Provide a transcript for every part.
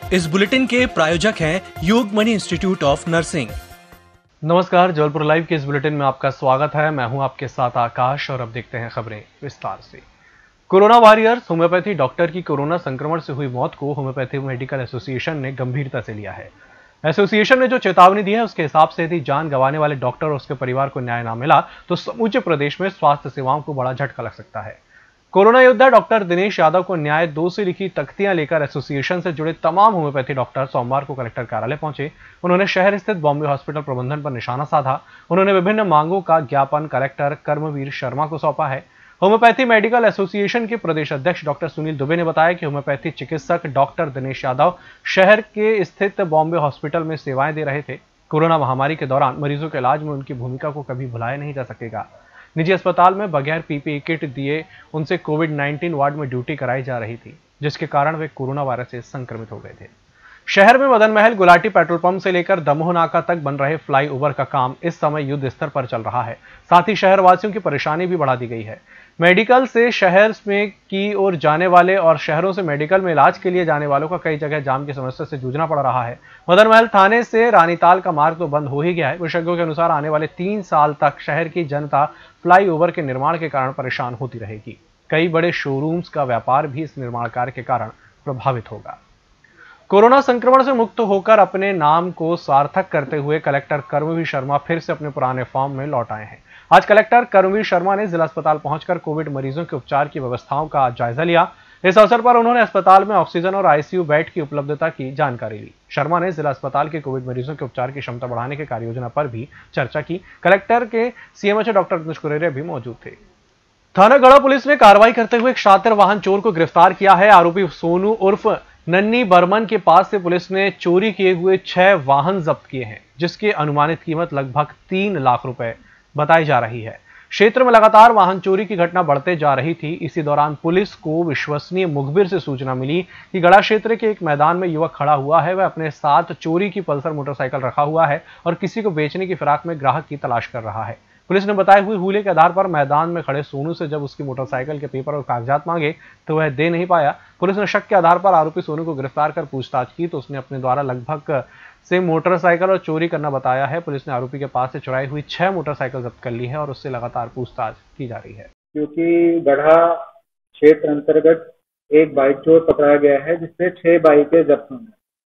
इस बुलेटिन के प्रायोजक हैं योगमणि इंस्टीट्यूट ऑफ नर्सिंग। नमस्कार, जबलपुर लाइव के इस बुलेटिन में आपका स्वागत है। मैं हूं आपके साथ आकाश और अब देखते हैं खबरें विस्तार से। कोरोना वॉरियर्स होम्योपैथी डॉक्टर की कोरोना संक्रमण से हुई मौत को होम्योपैथी मेडिकल एसोसिएशन ने गंभीरता से लिया है। एसोसिएशन ने जो चेतावनी दी है उसके हिसाब से यदि जान गंवाने वाले डॉक्टर और उसके परिवार को न्याय न मिला तो समूचे प्रदेश में स्वास्थ्य सेवाओं को बड़ा झटका लग सकता है। कोरोना योद्धा डॉक्टर दिनेश यादव को न्याय 2 से लिखी तख्तियां लेकर एसोसिएशन से जुड़े तमाम होम्योपैथी डॉक्टर सोमवार को कलेक्टर कार्यालय पहुंचे। उन्होंने शहर स्थित बॉम्बे हॉस्पिटल प्रबंधन पर निशाना साधा। उन्होंने विभिन्न मांगों का ज्ञापन कलेक्टर कर्मवीर शर्मा को सौंपा है। होम्योपैथी मेडिकल एसोसिएशन के प्रदेश अध्यक्ष डॉक्टर सुनील दुबे ने बताया कि होम्योपैथी चिकित्सक डॉक्टर दिनेश यादव शहर के स्थित बॉम्बे हॉस्पिटल में सेवाएं दे रहे थे। कोरोना महामारी के दौरान मरीजों के इलाज में उनकी भूमिका को कभी भुलाया नहीं जा सकेगा। निजी अस्पताल में बगैर पीपीई किट दिए उनसे कोविड-19 वार्ड में ड्यूटी कराई जा रही थी, जिसके कारण वे कोरोना वायरस से संक्रमित हो गए थे। शहर में मदन महल गुलाटी पेट्रोल पंप से लेकर दमोह नाका तक बन रहे फ्लाईओवर का काम इस समय युद्ध स्तर पर चल रहा है। साथ ही शहर वासियों की परेशानी भी बढ़ा दी गई है। मेडिकल से शहर में की ओर जाने वाले और शहरों से मेडिकल में इलाज के लिए जाने वालों का कई जगह जाम की समस्या से जूझना पड़ रहा है। मदन महल थाने से रानीताल का मार्ग तो बंद हो ही गया है। विशेषज्ञों के अनुसार आने वाले 3 साल तक शहर की जनता फ्लाईओवर के निर्माण के कारण परेशान होती रहेगी। कई बड़े शोरूम्स का व्यापार भी इस निर्माण कार्य के कारण प्रभावित होगा। कोरोना संक्रमण से मुक्त होकर अपने नाम को सार्थक करते हुए कलेक्टर कर्मवीर शर्मा फिर से अपने पुराने फॉर्म में लौट आए हैं। आज कलेक्टर कर्मवीर शर्मा ने जिला अस्पताल पहुंचकर कोविड मरीजों के उपचार की व्यवस्थाओं का जायजा लिया। इस अवसर पर उन्होंने अस्पताल में ऑक्सीजन और आईसीयू बेड की उपलब्धता की जानकारी ली। शर्मा ने जिला अस्पताल के कोविड मरीजों के उपचार की क्षमता बढ़ाने के कार्य योजना पर भी चर्चा की। कलेक्टर के सीएमएचओ डॉक्टर रत्नेश कुरेरे भी मौजूद थे। थाना गढ़ा पुलिस ने कार्रवाई करते हुए एक शातिर वाहन चोर को गिरफ्तार किया है। आरोपी सोनू उर्फ नन्नी बर्मन के पास से पुलिस ने चोरी किए हुए 6 वाहन जब्त किए हैं, जिसकी अनुमानित कीमत लगभग 3 लाख रुपए बताई जा रही है। क्षेत्र में लगातार वाहन चोरी की घटना बढ़ते जा रही थी। इसी दौरान पुलिस को विश्वसनीय मुखबिर से सूचना मिली कि गढ़ा क्षेत्र के एक मैदान में युवक खड़ा हुआ है। वह अपने साथ चोरी की पल्सर मोटरसाइकिल रखा हुआ है और किसी को बेचने की फिराक में ग्राहक की तलाश कर रहा है। पुलिस ने बताए हुए हुले के आधार पर मैदान में खड़े सोनू से जब उसकी मोटरसाइकिल के पेपर और कागजात मांगे तो वह दे नहीं पाया। पुलिस ने शक के आधार पर आरोपी सोनू को गिरफ्तार कर पूछताछ की तो उसने अपने द्वारा लगभग से मोटरसाइकिल और चोरी करना बताया है। पुलिस ने आरोपी के पास से चुराई हुई 6 मोटरसाइकिल जब्त कर ली है और उससे लगातार पूछताछ की जा रही है। क्योंकि गढ़ा क्षेत्र अंतर्गत एक बाइक चोर पकड़ा गया है जिससे 6 बाइकें जब्त हुई,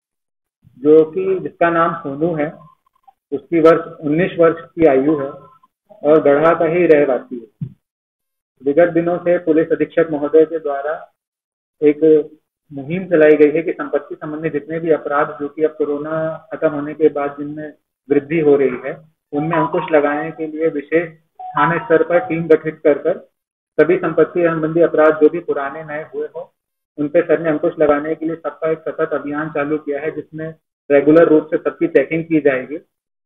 जो कि जिसका नाम सोनू है। उसकी 19 वर्ष की आयु है और गढ़ा का ही रहवासी है। विगत दिनों से पुलिस अधीक्षक महोदय के द्वारा एक मुहिम चलाई गई है कि संपत्ति संबंधी जितने भी अपराध जो कि अब कोरोना खत्म होने के बाद जिनमें वृद्धि हो रही है, उनमें अंकुश लगाने के लिए विशेष थाना स्तर पर टीम गठित कर सभी संपत्ति संबंधी अपराध जो भी पुराने नए हुए हो उन पे सर ने अंकुश लगाने के लिए सबका एक सतत अभियान चालू किया है, जिसमें रेगुलर रूप से सबकी चेकिंग की जाएगी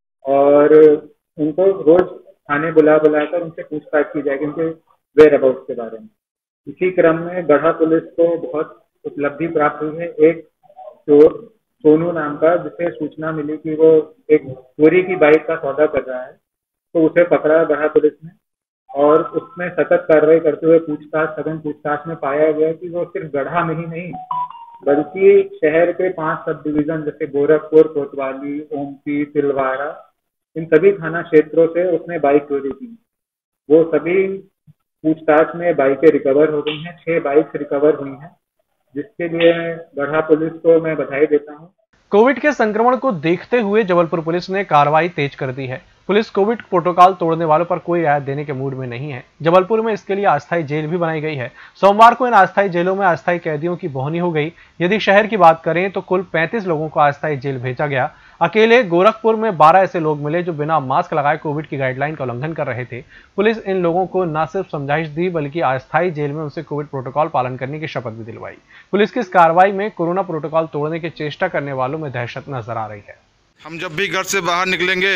और उनको रोज थाने बुलाकर उनसे पूछताछ की जाएगी उनके वेयर अबाउट के बारे में। इसी क्रम में गढ़ा पुलिस को बहुत उपलब्धि प्राप्त हुई है। एक चोर सोनू नाम का, जिसे सूचना मिली कि वो एक चोरी की बाइक का सौदा कर रहा है, तो उसे पकड़ा गढ़ा पुलिस ने और उसमें सतत कार्रवाई करते हुए सघन पूछताछ में पाया गया कि वो सिर्फ गढ़ा में ही नहीं बल्कि शहर के 5 सब डिवीजन जैसे गोरखपुर, कोतवाली, ओमती, तिलवाड़ा, इन सभी थाना क्षेत्रों से उसने बाइक चोरी की। वो सभी पूछताछ में बाइकें रिकवर हो गई हैं। 6 बाइक रिकवर हुई हैं, जिसके लिए गढ़ा पुलिस को मैं बधाई देता हूं। कोविड के संक्रमण को देखते हुए जबलपुर पुलिस ने कार्रवाई तेज कर दी है। पुलिस कोविड प्रोटोकॉल तोड़ने वालों पर कोई रियायत देने के मूड में नहीं है। जबलपुर में इसके लिए अस्थायी जेल भी बनाई गई है। सोमवार को इन अस्थायी जेलों में अस्थायी कैदियों की बोहनी हो गई। यदि शहर की बात करें तो कुल 35 लोगों को अस्थायी जेल भेजा गया। अकेले गोरखपुर में 12 ऐसे लोग मिले जो बिना मास्क लगाए कोविड की गाइडलाइन का उल्लंघन कर रहे थे। पुलिस इन लोगों को न सिर्फ समझाइश दी बल्कि अस्थायी जेल में उनसे कोविड प्रोटोकॉल पालन करने की शपथ भी दिलवाई। पुलिस की इस कार्रवाई में कोरोना प्रोटोकॉल तोड़ने की चेष्टा करने वालों में दहशत नजर आ रही है। हम जब भी घर से बाहर निकलेंगे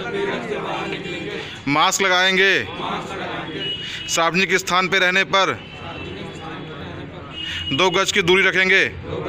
मास्क लगाएंगे, सार्वजनिक स्थान पर रहने पर 2 गज की दूरी रखेंगे,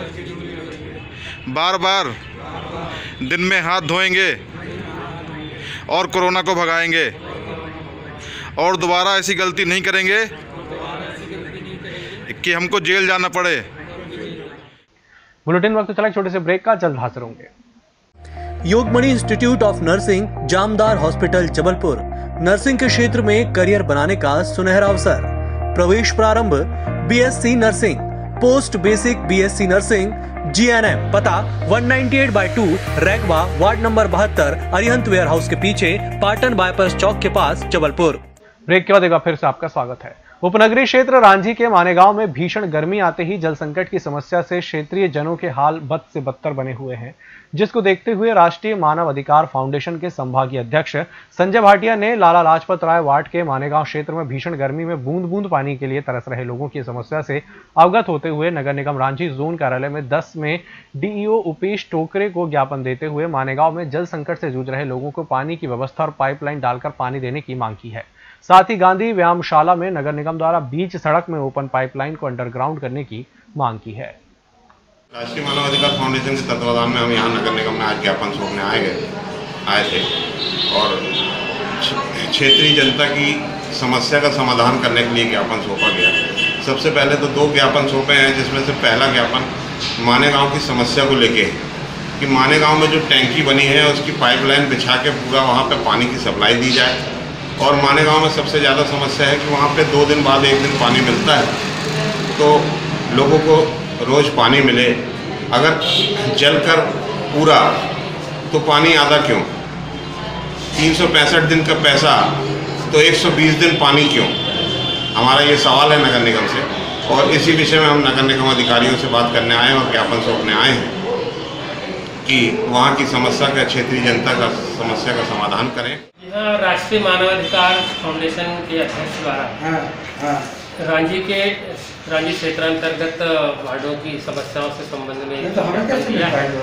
बार बार दिन में हाथ धोएंगे और कोरोना को भगाएंगे और दोबारा ऐसी गलती नहीं करेंगे कि हमको जेल जाना पड़े। बुलेटिन वक्त चला एक छोटे से ब्रेक का, जल्द हाजिर होंगे। Yogmani institute of nursing, Jamdar hospital, Jabalpur. Nursing के क्षेत्र में करियर बनाने का सुनहरा अवसर। प्रवेश प्रारंभ BSc nursing, post basic BSc nursing, GNM. पता 198/2 Raigwa, ward number 72, Arihant warehouse के पीछे, पाटन बाईपास चौक के पास, जबलपुर। ब्रेक के बाद एक बार फिर से आपका स्वागत है। उपनगरीय क्षेत्र रांझी के मानेगांव में भीषण गर्मी आते ही जल संकट की समस्या से क्षेत्रीय जनों के हाल बद से बदतर बने हुए हैं, जिसको देखते हुए राष्ट्रीय मानव अधिकार फाउंडेशन के संभागीय अध्यक्ष संजय भाटिया ने लाला लाजपत राय वार्ड के मानेगांव क्षेत्र में भीषण गर्मी में बूंद बूंद पानी के लिए तरस रहे लोगों की समस्या से अवगत होते हुए नगर निगम रांझी जोन कार्यालय में 10 में डीईओ उपेश टोकरे को ज्ञापन देते हुए मानेगांव में जल संकट से जूझ रहे लोगों को पानी की व्यवस्था और पाइपलाइन डालकर पानी देने की मांग की है। साथ ही गांधी व्यायामशाला में नगर निगम द्वारा बीच सड़क में ओपन पाइपलाइन को अंडरग्राउंड करने की मांग की है। राष्ट्रीय मानव अधिकार फाउंडेशन के तत्वाधान में हम यहाँ नगर निगम में आज ज्ञापन सौंपने आए थे और क्षेत्रीय जनता की समस्या का समाधान करने के लिए ज्ञापन सौंपा गया। सबसे पहले तो 2 ज्ञापन सौंपे हैं, जिसमें से पहला ज्ञापन मानेगांव की समस्या को लेके है कि मानेगांव में जो टैंकी बनी है उसकी पाइपलाइन बिछा के पूरा वहाँ पे पानी की सप्लाई दी जाए। और मानेगांव में सबसे ज़्यादा समस्या है कि वहाँ पे 2 दिन बाद 1 दिन पानी मिलता है, तो लोगों को रोज़ पानी मिले। अगर जलकर पूरा तो पानी आधा क्यों? 365 दिन का पैसा तो 120 दिन पानी क्यों? हमारा ये सवाल है नगर निगम से, और इसी विषय में हम नगर निगम अधिकारियों से बात करने आए हैं और ज्ञापन सौंपने आए हैं कि वहाँ की समस्या का, क्षेत्रीय जनता का समस्या का समाधान करें। यह राष्ट्रीय मानवाधिकार फाउंडेशन के अध्यक्ष द्वारा रांझी क्षेत्रांतर्गत वार्डों की समस्याओं से संबंध में किया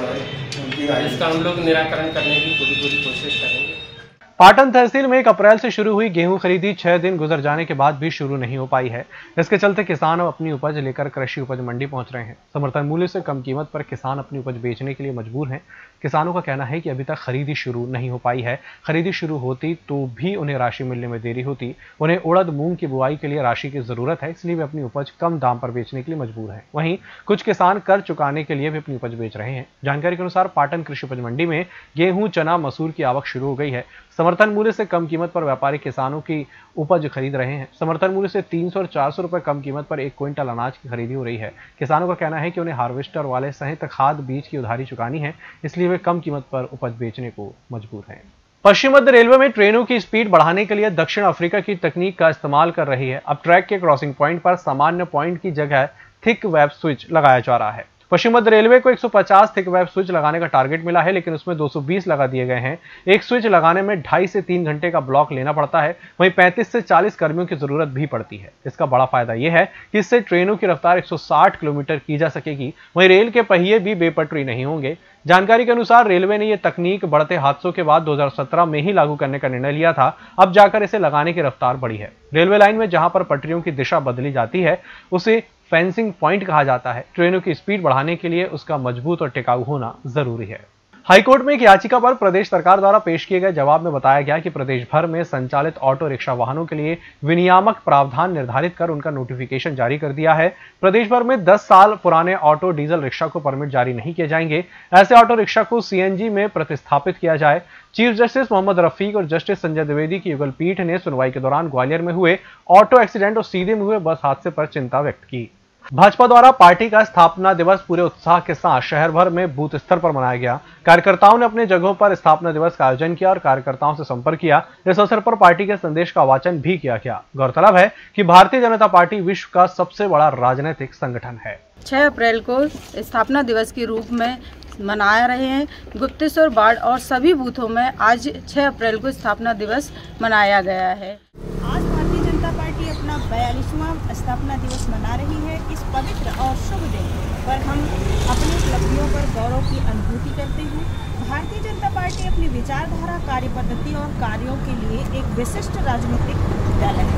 है, इसका हम लोग निराकरण करने की पूरी कोशिश करेंगे। पाटन तहसील में 1 अप्रैल से शुरू हुई गेहूं खरीदी 6 दिन गुजर जाने के बाद भी शुरू नहीं हो पाई है। इसके चलते किसान अब अपनी उपज लेकर कृषि उपज मंडी पहुंच रहे हैं। समर्थन मूल्य से कम कीमत पर किसान अपनी उपज बेचने के लिए मजबूर हैं। किसानों का कहना है कि अभी तक खरीदी शुरू नहीं हो पाई है। खरीदी शुरू होती तो भी उन्हें राशि मिलने में देरी होती। उन्हें उड़द मूंग की बुआई के लिए राशि की जरूरत है, इसलिए वे अपनी उपज कम दाम पर बेचने के लिए मजबूर हैं। वहीं कुछ किसान कर चुकाने के लिए भी अपनी उपज बेच रहे हैं। जानकारी के अनुसार पाटन कृषि उपज मंडी में गेहूं, चना, मसूर की आवक शुरू हो गई है। समर्थन मूल्य से कम कीमत पर व्यापारी किसानों की उपज खरीद रहे हैं। समर्थन मूल्य से 300 और 400 रुपए कम कीमत पर 1 क्विंटल अनाज की खरीदी हो रही है। किसानों का कहना है कि उन्हें हार्वेस्टर वाले सहित खाद बीज की उधारी चुकानी है, इसलिए वे कम कीमत पर उपज बेचने को मजबूर हैं। पश्चिम मध्य रेलवे में ट्रेनों की स्पीड बढ़ाने के लिए दक्षिण अफ्रीका की तकनीक का इस्तेमाल कर रही है। अब ट्रैक के क्रॉसिंग पॉइंट पर सामान्य पॉइंट की जगह थिक वेब स्विच लगाया जा रहा है। पश्चिम मध्य रेलवे को 150 थिक वेब स्विच लगाने का टारगेट मिला है, लेकिन उसमें 220 लगा दिए गए हैं। एक स्विच लगाने में 2.5 से 3 घंटे का ब्लॉक लेना पड़ता है। वहीं 35 से 40 कर्मियों की जरूरत भी पड़ती है। इसका बड़ा फायदा यह है कि इससे ट्रेनों की रफ्तार 160 किलोमीटर की जा सकेगी। वहीं रेल के पहिए भी बेपटरी नहीं होंगे। जानकारी के अनुसार रेलवे ने यह तकनीक बढ़ते हादसों के बाद 2017 में ही लागू करने का निर्णय लिया था। अब जाकर इसे लगाने की रफ्तार बढ़ी है। रेलवे लाइन में जहां पर पटरियों की दिशा बदली जाती है उसे फेंसिंग पॉइंट कहा जाता है। ट्रेनों की स्पीड बढ़ाने के लिए उसका मजबूत और टिकाऊ होना जरूरी है। हाईकोर्ट में एक याचिका पर प्रदेश सरकार द्वारा पेश किए गए जवाब में बताया गया कि प्रदेश भर में संचालित ऑटो रिक्शा वाहनों के लिए विनियामक प्रावधान निर्धारित कर उनका नोटिफिकेशन जारी कर दिया है। प्रदेश भर में 10 साल पुराने ऑटो डीजल रिक्शा को परमिट जारी नहीं किए जाएंगे। ऐसे ऑटो रिक्शा को सीएनजी में प्रतिस्थापित किया जाए। चीफ जस्टिस मोहम्मद रफीक और जस्टिस संजय द्विवेदी की युगल पीठ ने सुनवाई के दौरान ग्वालियर में हुए ऑटो एक्सीडेंट और सीधे में हुए बस हादसे पर चिंता व्यक्त की। भाजपा द्वारा पार्टी का स्थापना दिवस पूरे उत्साह के साथ शहर भर में बूथ स्तर पर मनाया गया। कार्यकर्ताओं ने अपने जगहों पर स्थापना दिवस का आयोजन किया और कार्यकर्ताओं से संपर्क किया। इस अवसर पर पार्टी के संदेश का वाचन भी किया गया। गौरतलब है कि भारतीय जनता पार्टी विश्व का सबसे बड़ा राजनीतिक संगठन है। 6 अप्रैल को स्थापना दिवस के रूप में मना रहे हैं। गुप्तेश्वर वार्ड और सभी बूथों में आज 6 अप्रैल को स्थापना दिवस मनाया गया है। आज भारतीय जनता पार्टी अपना 42वां स्थापना दिवस मना रही है। इस पवित्र और शुभ दिन पर हम अपनी उपलब्धियों पर गौरव की अनुभूति करते हैं। भारतीय जनता पार्टी अपनी विचारधारा, कार्यपद्धति और कार्यों के लिए एक विशिष्ट राजनीतिक दल है।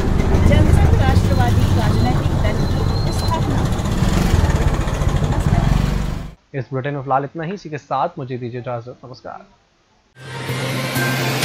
जनसंघ राष्ट्रवादी राजनीतिक दल की स्थापना। इस बुलेटिन में फिलहाल इतना ही। इसी के साथ मुझे दीजिए इजाजत। नमस्कार।